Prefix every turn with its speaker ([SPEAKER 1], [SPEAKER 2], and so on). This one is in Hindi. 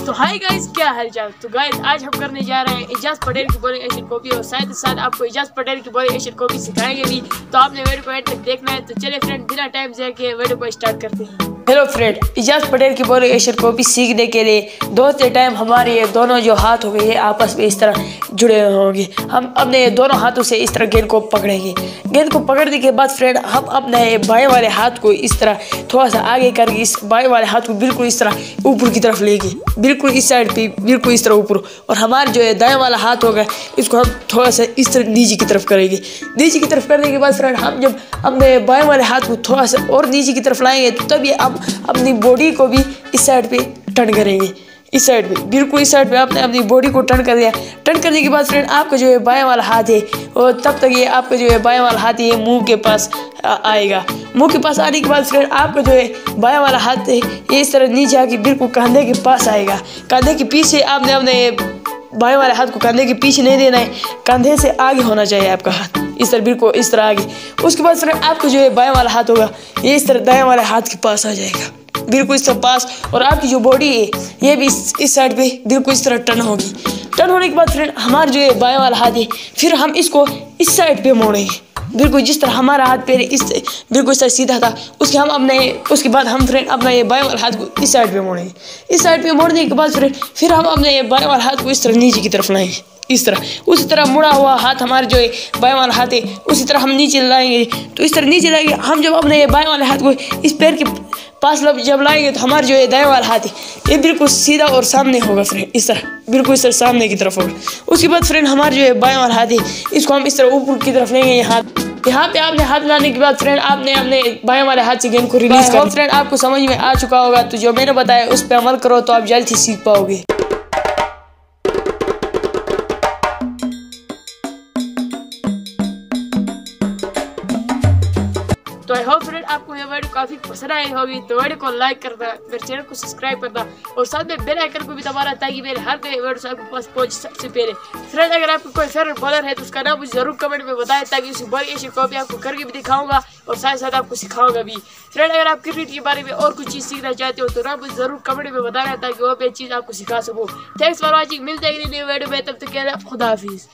[SPEAKER 1] तो हाय गाइस, क्या हालचाल। तो गाइस आज हम करने जा रहे हैं इजाज पटेल की बॉलिंग एशियन कॉपी और साथ ही साथ आपको इजाज पटेल की बॉलिंग एशियन कॉपी सिखाएंगे भी। तो आपने वीडियो को एंड तक देखना है। तो चलिए फ्रेंड, बिना टाइम जाए के वीडियो को स्टार्ट करते हैं। हेलो फ्रेंड, इजाज पटेल की बॉलिंग एशियन कॉपी सीखने के लिए दौड़ते टाइम हमारे ये दोनों जो हाथ हो गए ये आपस में इस तरह जुड़े होंगे। हम अपने दोनों हाथों से इस तरह गेंद को पकड़ेंगे। गेंद को पकड़ने के बाद फ्रेंड हम अपने बाएं वाले हाथ को इस तरह थोड़ा सा आगे करके इस बाएं वाले हाथ को बिल्कुल इस तरह ऊपर की तरफ लेंगे, बिल्कुल इस साइड पे, बिल्कुल इस तरह ऊपर। और हमारा जो है दाएं वाला हाथ होगा इसको हम थोड़ा सा इस तरह नीचे की तरफ करेंगे। नीचे की तरफ करने के बाद फ्रेंड हम जब अपने बाएं वाले हाथ को थोड़ा सा और नीचे की तरफ लाएंगे तो तब ये हम अपनी बॉडी को भी इस साइड पे टर्न करेंगे। इस साइड पे, बिल्कुल इस साइड पे आपने अपनी बॉडी को टर्न कर दिया। टर्न करने के बाद फ्रेंड आपका जो है बाएं वाला हाथ है और तब तक ये आपका जो है बाएं वाला हाथ है ये मुंह के पास आएगा। मुंह के पास आने के बाद फ्रेंड आपका जो है बाएं वाला हाथ है ये इस तरह नीचे आके बिल्कुल कंधे के पास आएगा। कंधे के पीछे आपने अपने बाएं वाले हाथ को कंधे के पीछे नहीं देना है, कंधे से आगे होना चाहिए आपका हाथ, इस तरह बिल्कुल इस तरह आगे। उसके बाद फ्रेंड आपका जो है बाएं वाला हाथ होगा ये इस तरह दाएं वाले हाथ के पास आ जाएगा, बिल्कुल इस तरह पास। और आपकी जो बॉडी है ये भी इस साइड पे बिल्कुल इस तरह टर्न होगी। टर्न होने के बाद फ्रेंड हमारा जो है बाएं वाला हाथ है फिर हम इसको इस साइड पे मोड़ेंगे, बिल्कुल जिस तरह हमारा हाथ पहले इस बिल्कुल इस तरह सीधा था। उसके बाद हम फ्रेंड अपना ये बाएं वाला हाथ को इस साइड पे मोड़ेंगे। इस साइड पे मोड़ने के बाद फ्रेंड फिर हम अपने ये बाएं वाला हाथ को इस तरह नीचे की तरफ लाएंगे, इस तरह। उसी तरह मुड़ा हुआ हाथ हमारे जो है बाएं वाला हाथ है उसी तरह हम नीचे लाएंगे। तो इस तरह नीचे लाएंगे हम। जब अपने ये बाएं वाले हाथ को इस पैर के पास जब लाएंगे तो हमारे जो है दाएं वाला हाथ है ये बिल्कुल सीधा और सामने होगा फ्रेंड, इस तरह बिल्कुल इस तरह सामने की तरफ होगा। उसके बाद फ्रेंड हमारे जो है बाएं वाला हाथ है इसको हम इस तरह ऊपर की तरफ लेंगे। यहाँ पे आपने हाथ लाने के बाद फ्रेंड आपने अपने बाएं वाले हाथ से गेंद को रिलीज कर। फ्रेंड आपको समझ में आ चुका होगा, तो जो मैंने बताया उस पर अमल करो तो आप जल्द ही सीख पाओगे। तो आई होप फ्रेंड आपको ये वीडियो काफी पसंद आई होगी। तो वीडियो को लाइक करना, मेरे चैनल को सब्सक्राइब करना और साथ में बेल आइकन को भी दबाना ताकि मेरे हर नए वीडियो आपके पास पहुंचे सबसे पहले। फ्रेंड अगर आपको कोई फेवरेट बॉलर है तो उसका नाम मुझे जरूर कमेंट में बताएं ताकि उसी बॉलिंग एशियन कॉपी आपको करके भी दिखाऊंगा और साथ साथ आपको सिखाऊंगा भी। फ्रेंड अगर आप क्रिकेट के बारे में और कुछ चीज़ सीखना चाहते हो तो ना मुझे जरूर कमेंट में बताना ताकि वो भी चीज़ आपको सिखा सकूँ। थैंक्स फॉर वॉचिंग, मिलते हैं नई वीडियो में, तब तक के लिए खुदा हाफिज़।